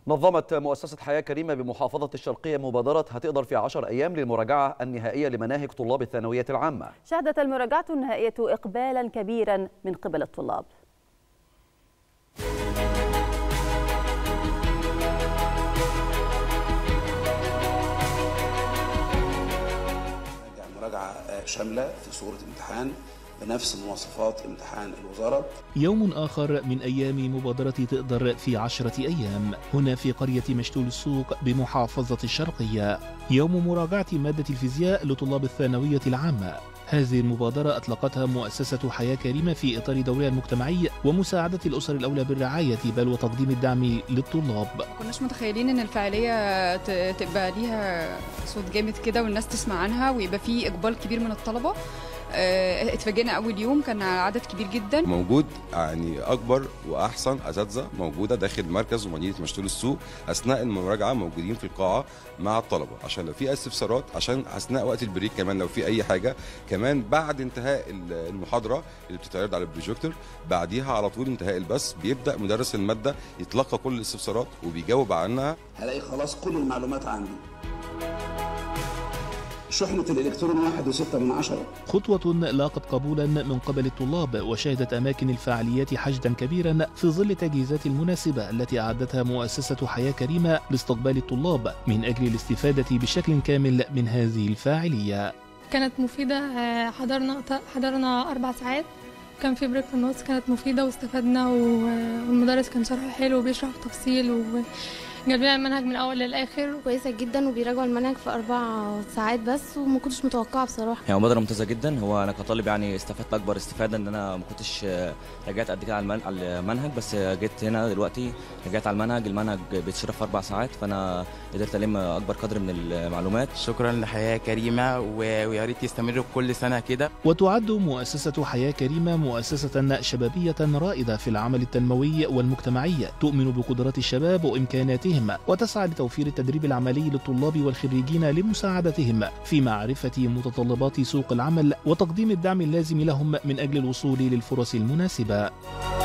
نظمت مؤسسة حياة كريمة بمحافظة الشرقية مبادرة هتقدر في 10 أيام للمراجعة النهائية لمناهج طلاب الثانوية العامة. شهدت المراجعة النهائية إقبالا كبيرا من قبل الطلاب. مراجعة شاملة في صورة امتحان بنفس مواصفات امتحان الوزارة. يوم آخر من أيام مبادرة تقدر في 10 أيام هنا في قرية مشتول السوق بمحافظة الشرقية، يوم مراجعة مادة الفيزياء لطلاب الثانوية العامة. هذه المبادرة أطلقتها مؤسسة حياة كريمة في إطار دورها المجتمعي ومساعدة الأسر الأولى بالرعاية بل وتقديم الدعم للطلاب. ما كناش متخيلين إن الفعالية تبقى ليها صوت جامد كده والناس تسمع عنها ويبقى فيه إقبال كبير من الطلبة. اتفاجئنا اول يوم كان عدد كبير جدا موجود، يعني اكبر واحسن اساتذه موجوده داخل مركز ومدينه مشتول السوق. اثناء المراجعه موجودين في القاعه مع الطلبه عشان لو في استفسارات، عشان اثناء وقت البريك كمان لو في اي حاجه، كمان بعد انتهاء المحاضره اللي بتتعرض على البروجيكتور بعديها على طول انتهاء البث بيبدا مدرس الماده يتلقى كل الاستفسارات وبيجاوب عنها. هلاقي خلاص كل المعلومات عندي. شحنة الإلكترون 1.6. خطوة لاقت قبولا من قبل الطلاب، وشهدت أماكن الفعاليات حشدا كبيرا في ظل التجهيزات المناسبة التي أعدتها مؤسسة حياة كريمة لاستقبال الطلاب من أجل الاستفادة بشكل كامل من هذه الفاعلية. كانت مفيدة، حضرنا 4 ساعات، كان في بريك في النص، كانت مفيدة واستفدنا، والمدرس كان شرحه حلو وبيشرح بتفصيل جاب لنا المنهج من الاول للاخر. كويسه جدا وبيراجعوا المنهج في 4 ساعات بس، وما كنتش متوقعه بصراحه. هي مبادره ممتازه جدا. هو انا كطالب يعني استفدت اكبر استفاده ان انا ما كنتش رجعت قد كده على المنهج، بس جيت هنا دلوقتي رجعت على المنهج بيتشرح في 4 ساعات، فانا قدرت الم اكبر قدر من المعلومات. شكرا لحياه كريمه ويا ريت يستمروا كل سنه كده. وتعد مؤسسه حياه كريمه مؤسسه شبابيه رائده في العمل التنموي والمجتمعي، تؤمن بقدرات الشباب وامكاناتهم وتسعى لتوفير التدريب العملي للطلاب والخريجين لمساعدتهم في معرفة متطلبات سوق العمل وتقديم الدعم اللازم لهم من أجل الوصول للفرص المناسبة.